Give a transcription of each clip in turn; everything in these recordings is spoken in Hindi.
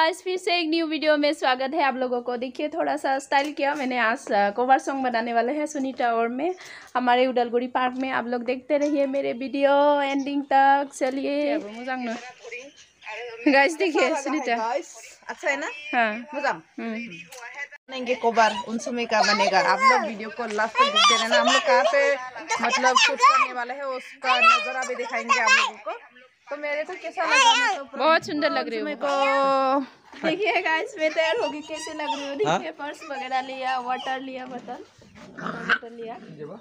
गाइस, फिर से एक न्यू वीडियो में स्वागत है आप लोगों को। देखिए थोड़ा सा स्टाइल किया मैंने। आज कवर सॉन्ग बनाने वाले हैं सुनीता और मैं हमारे उडलगुड़ी पार्क में। आप लोग देखते रहिए मेरे वीडियो एंडिंग तक। चलिए गाइस, देखिए सुनीता अच्छा है ना। हाँ बनेंगे कवर उन समय का बनेगा। आप लोग वीडियो को लास्ट तक देखते रहना। हम लोग कहाँ पे मतलब शूट करने वाले हैं उसका नजारा भी दिखाएंगे आप लोगों को। तो मेरे को कैसा लगा, मैं तो बहुत सुंदर लग रही को देखिए गाइस मैं तैयार होगी कैसे लग रही हूँ। देखिए पर्स वगैरह लिया, वाटर लिया, बोतल लिया,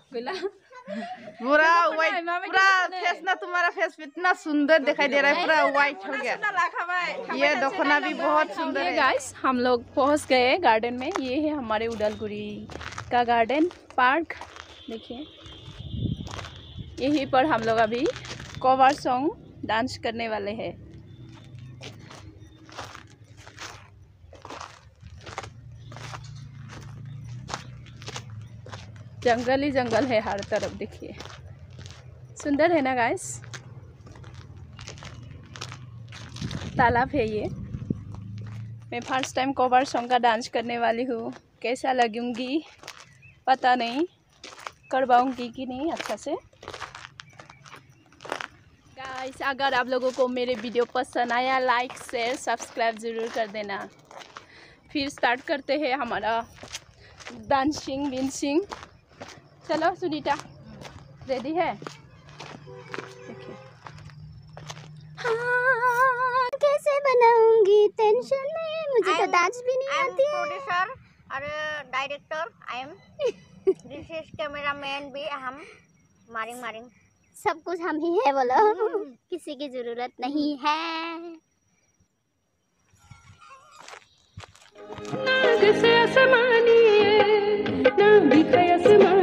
पूरा वाइट, पूरा फेस ना, तुम्हारा फेस इतना सुंदर दिखाई दे रहा है, पूरा वाइट हो गया। ये दखना भी बहुत सुंदर है। गाइस हम लोग पहुंच गए गार्डन में। ये है हमारे उडलगुड़ी का गार्डन पार्क। देखिए यहीं पर हम लोग अभी कवर सॉन्ग डांस करने वाले हैं। जंगल ही जंगल है हर तरफ। देखिए सुंदर है ना गाइस। तालाब है ये। मैं फर्स्ट टाइम कवर सॉन्ग का डांस करने वाली हूँ। कैसा लगूंगी पता नहीं, करवाऊंगी कि नहीं अच्छा से। गाइस अगर आप लोगों को मेरे वीडियो पसंद आया लाइक शेयर सब्सक्राइब ज़रूर कर देना। फिर स्टार्ट करते हैं हमारा डांसिंग विंसिंग। चलो सुनीता रेडी है? देखिए हाँ, कैसे बनाऊंगी टेंशन में, मुझे तो डांस भी नहीं आती है। प्रोड्यूसर और director I am, this is cameraman भी हम। मारिंग सब कुछ हम ही है बोलो, किसी की जरूरत नहीं है। नाग से आसमानी है, नाग से आसमानी